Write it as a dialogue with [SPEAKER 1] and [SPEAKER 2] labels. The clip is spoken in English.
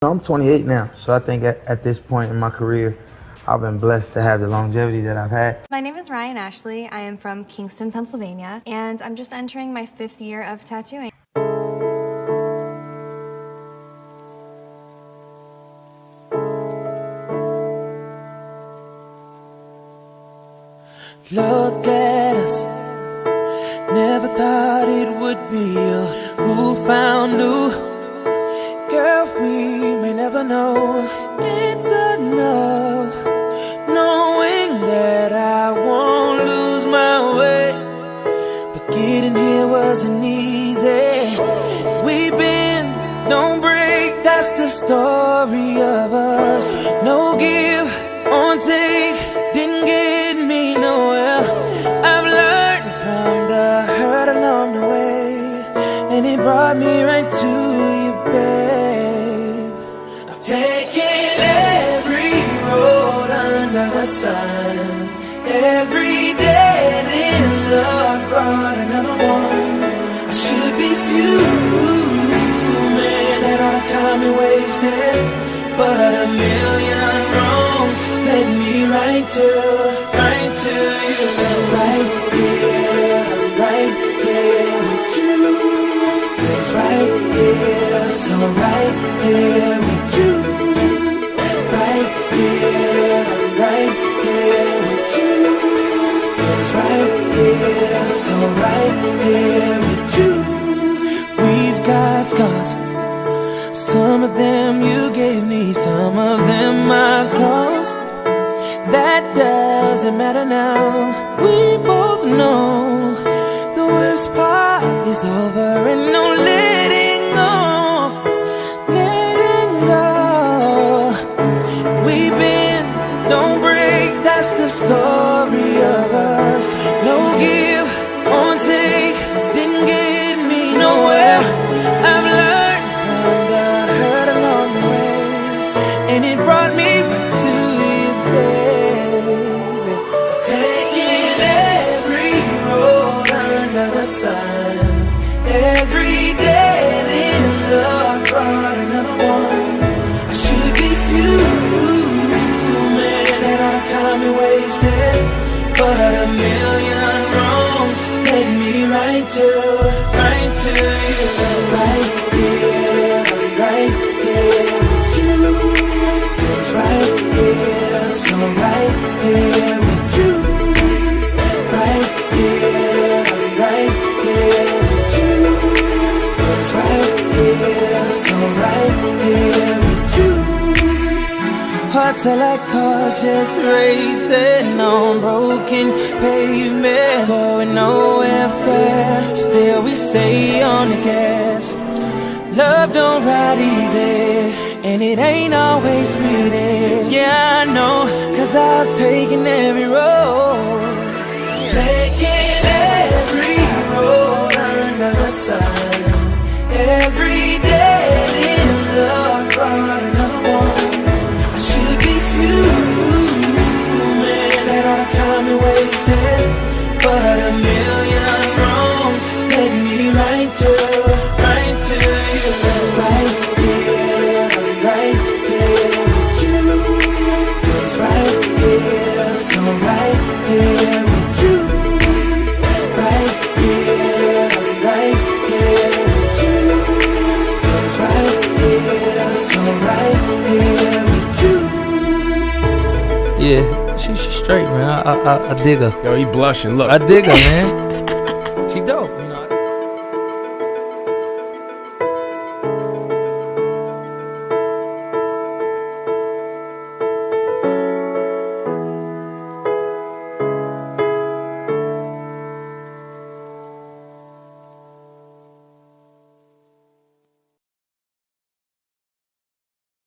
[SPEAKER 1] I'm 28 now, so I think at this point in my career, I've been blessed to have the longevity that I've had.
[SPEAKER 2] My name is Ryan Ashley. I am from Kingston, Pennsylvania, and I'm just entering my 5th year of tattooing.
[SPEAKER 3] Look at us, never thought it would be you who found new. Girl, we may never know. It's enough knowing that I won't lose my way. But getting here wasn't easy. We bend, don't break, that's the story of us. No give or take, didn't get me nowhere. I've learned from the hurt along the way, and it brought me right to you, babe. I'm taking every road under the sun. Every dead end love brought another one. I should be fuming at all the time we wasted, but a million wrongs led me right to you. Right here, I'm right here with you. It's right here, so right here with you. Right here, I'm right here with you. It's right here, so right here with you. We've got scars, some of them you gave me, some of them I caused. That doesn't matter now. We both know the worst part is over, and no letting go, letting go. We bend, don't break, that's the story of us. No give or take, didn't get me nowhere. I've learned from the hurt along the way, and it brought me back to you, babe. Sun. Every dead end love brought another one. I should be fuming at all the time we wasted, but a million wrongs led me right to you. Right here, I'm right here with you. It's right here, so right here with you. Right here, right here with you. It's right here, so right here with you. Hearts are like cars just racing on broken pavement, going nowhere fast. Still we stay on the gas. Love don't ride easy, and it ain't always pretty. Yeah, I know, 'cause I've taken every road. Taking every road under the sun. Every dead end love brought another one. I should be fuming at all the time we wasted, but a million wrongs led me right to you. Right here, I'm right here with you. It's right here, so right here with you. Right here, I'm right here with you. It's right here, so right here with you.
[SPEAKER 1] Yeah, she's straight, man. I dig her.
[SPEAKER 4] Yo, he blushing. Look,
[SPEAKER 1] I dig her, man. She dope, man.